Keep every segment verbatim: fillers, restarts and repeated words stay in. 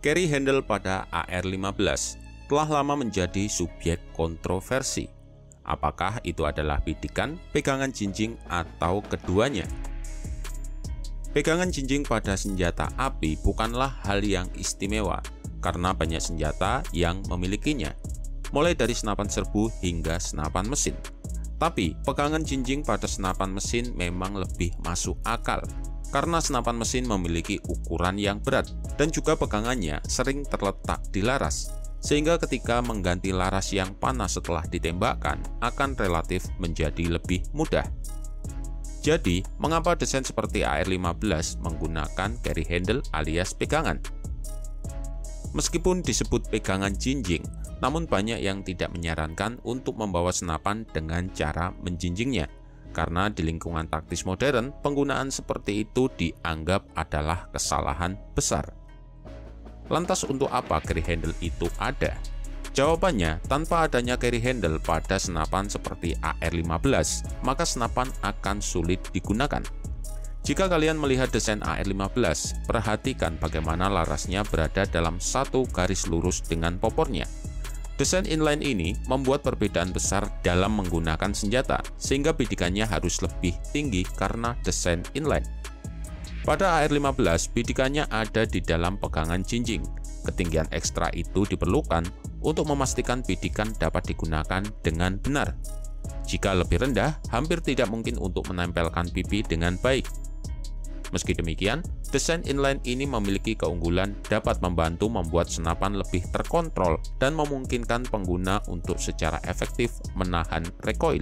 Carry handle pada A R lima belas telah lama menjadi subjek kontroversi. Apakah itu adalah bidikan, pegangan jinjing, atau keduanya? Pegangan jinjing pada senjata api bukanlah hal yang istimewa, karena banyak senjata yang memilikinya, mulai dari senapan serbu hingga senapan mesin. Tapi, pegangan jinjing pada senapan mesin memang lebih masuk akal, karena senapan mesin memiliki ukuran yang berat, dan juga pegangannya sering terletak di laras, sehingga ketika mengganti laras yang panas setelah ditembakkan akan relatif menjadi lebih mudah. Jadi, mengapa desain seperti A R lima belas menggunakan carry handle alias pegangan? Meskipun disebut pegangan jinjing, namun banyak yang tidak menyarankan untuk membawa senapan dengan cara menjinjingnya, karena di lingkungan taktis modern, penggunaan seperti itu dianggap adalah kesalahan besar. Lantas untuk apa carry handle itu ada? Jawabannya, tanpa adanya carry handle pada senapan seperti A R lima belas, maka senapan akan sulit digunakan. Jika kalian melihat desain A R lima belas, perhatikan bagaimana larasnya berada dalam satu garis lurus dengan popornya. Desain inline ini membuat perbedaan besar dalam menggunakan senjata, sehingga bidikannya harus lebih tinggi karena desain inline. Pada A R lima belas, bidikannya ada di dalam pegangan jinjing. Ketinggian ekstra itu diperlukan untuk memastikan bidikan dapat digunakan dengan benar. Jika lebih rendah, hampir tidak mungkin untuk menempelkan pipi dengan baik. Meski demikian, desain inline ini memiliki keunggulan dapat membantu membuat senapan lebih terkontrol dan memungkinkan pengguna untuk secara efektif menahan recoil.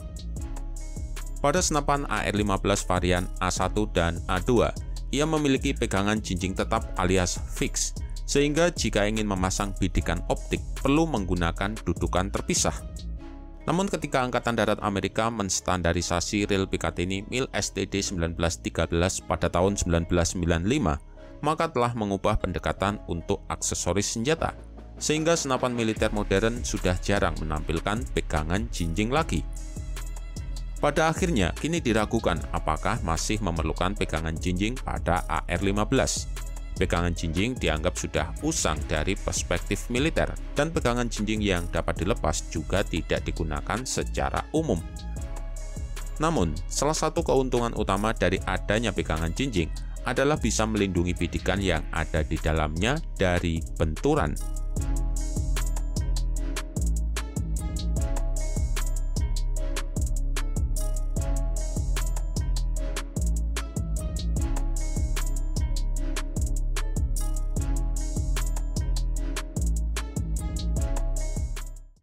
Pada senapan A R lima belas varian A satu dan A dua, ia memiliki pegangan jinjing tetap alias fix, sehingga jika ingin memasang bidikan optik perlu menggunakan dudukan terpisah. Namun ketika Angkatan Darat Amerika menstandarisasi ril Picatinny mil S T D seribu sembilan ratus tiga belas pada tahun seribu sembilan ratus sembilan puluh lima, maka telah mengubah pendekatan untuk aksesoris senjata, sehingga senapan militer modern sudah jarang menampilkan pegangan jinjing lagi. Pada akhirnya, kini diragukan apakah masih memerlukan pegangan jinjing pada A R lima belas. Pegangan jinjing dianggap sudah usang dari perspektif militer, dan pegangan jinjing yang dapat dilepas juga tidak digunakan secara umum. Namun, salah satu keuntungan utama dari adanya pegangan jinjing adalah bisa melindungi bidikan yang ada di dalamnya dari benturan.